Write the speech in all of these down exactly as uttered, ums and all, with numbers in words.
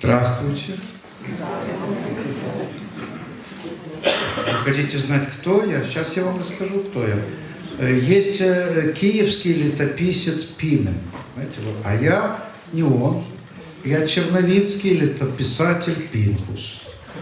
Здравствуйте. Вы хотите знать, кто я? Сейчас я вам расскажу, кто я. Есть киевский летописец Пимен, знаете, а я не он. Я черновицкий летописатель Пинхус.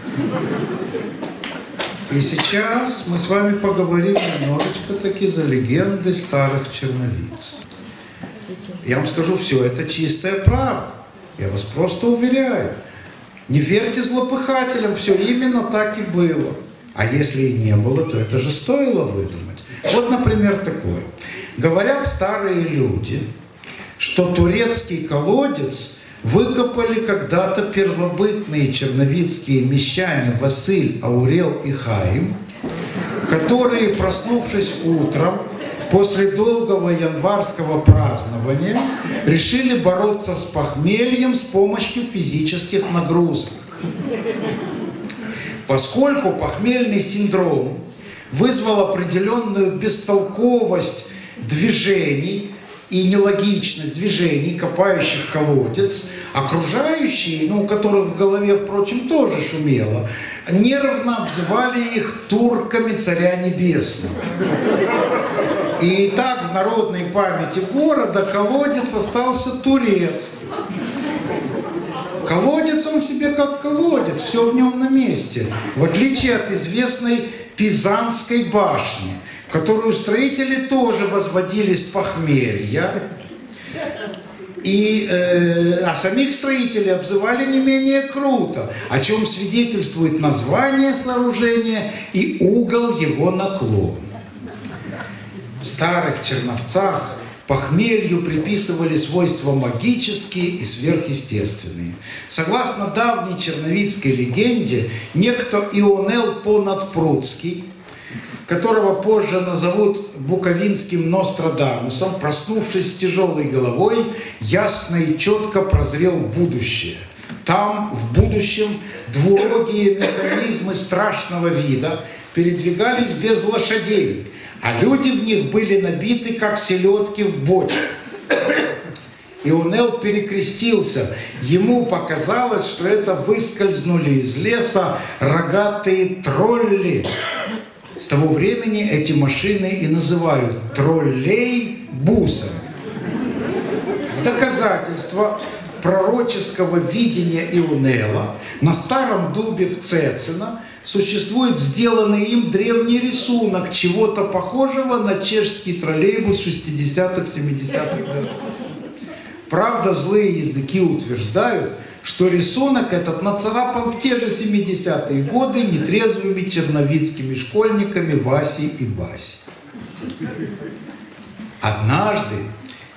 И сейчас мы с вами поговорим немножечко таки за легенды старых черновиц. Я вам скажу, все это чистая правда. Я вас просто уверяю. Не верьте злопыхателям, все именно так и было. А если и не было, то это же стоило выдумать. Вот, например, такое. Говорят старые люди, что турецкий колодец выкопали когда-то первобытные черновицкие мещане Василь, Аурел и Хаим, которые, проснувшись утром, после долгого январского празднования, решили бороться с похмельем с помощью физических нагрузок. Поскольку похмельный синдром вызвал определенную бестолковость движений и нелогичность движений, копающих колодец, окружающие, ну, у которых в голове, впрочем, тоже шумело, нервно обзывали их турками царя небесного. И так в народной памяти города колодец остался турецким. Колодец он себе как колодец, все в нем на месте. В отличие от известной Пизанской башни, которую строители тоже возводили с похмелья. И, э, а самих строителей обзывали не менее круто, о чем свидетельствует название сооружения и угол его наклона. В старых Черновцах похмелью приписывали свойства магические и сверхъестественные. Согласно давней черновицкой легенде, некто Ионел Понадпруцкий, которого позже назовут буковинским Нострадамусом, проснувшись с тяжелой головой, ясно и четко прозрел будущее. Там, в будущем, двурогие механизмы страшного вида передвигались без лошадей, а люди в них были набиты, как селедки в бочку. Ионел перекрестился. Ему показалось, что это выскользнули из леса рогатые тролли. С того времени эти машины и называют троллей-бусами. В доказательство пророческого видения Ионела на старом дубе в Цецино существует сделанный им древний рисунок чего-то похожего на чешский троллейбус шестидесятых-семидесятых годов. Правда, злые языки утверждают, что рисунок этот нацарапан в те же семидесятые годы нетрезвыми черновицкими школьниками Васей и Басей. Однажды